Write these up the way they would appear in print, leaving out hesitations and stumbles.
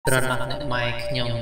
ស្រណោះអ្នកម៉ែខ្ញុំ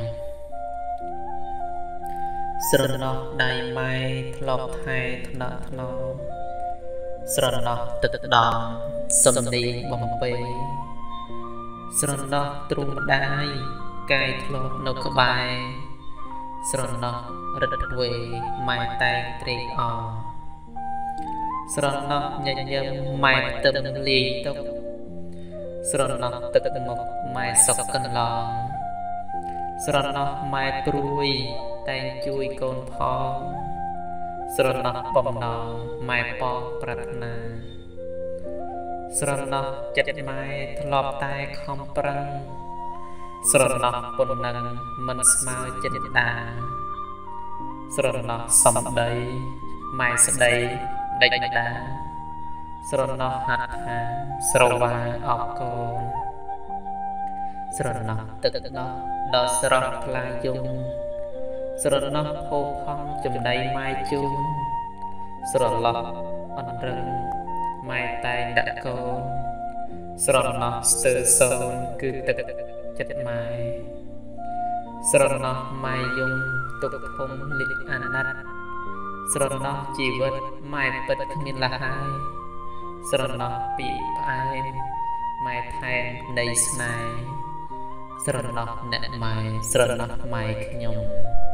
ស្រណោះដៃម៉ែធ្លាប់ថែថ្នាក់ថ្នមស្រណោះទឹកដងសំនៀងបំពេស្រណោះទ្រូងម្ដាយកាយធ្លាប់នៅក្បែរស្រណោះរឹតវេម៉ែតែងត្រេកអរស្រណោះញញឹមម៉ែផ្ទឹមលាយទុកស្រណោះទឹកមុខម៉ែសុកកន្លងស្រណោះម៉ែព្រួយតែងជួយកូនផងស្រណោះបំណងម៉ែប៉ងប្រាថ្នាស្រណោះចិត្តម៉ែធ្លាប់តែខំប្រឹងស្រណោះប៉ុណ្ណឹងមិនស្មើចិត្តតាស្រណោះសំដីម៉ែស្ដីដេចដាស្រណោះហាត់ហាស្រវាអបកូនស្រណោះទឹកដោះដ៏ស្រស់ថ្លាយំស្រណោះផោផង់ចំណៃម៉ែជូនស្រឡោះអន្រឹងម៉ែតែងដាក់កូនស្រណោះស្ទើរសូនគឺទឹកចិត្តម៉ែស្រណោះម៉ែយំទុកធំលិចអាណិតស្រណោះជីវិតម៉ែពិតគ្មានលះហើយស្រណោះពីផ្អែមម៉ែថែមនៃស្នេហ៍ស្រណោះអ្នកម៉ែស្រណោះម៉ែខ្ញុំ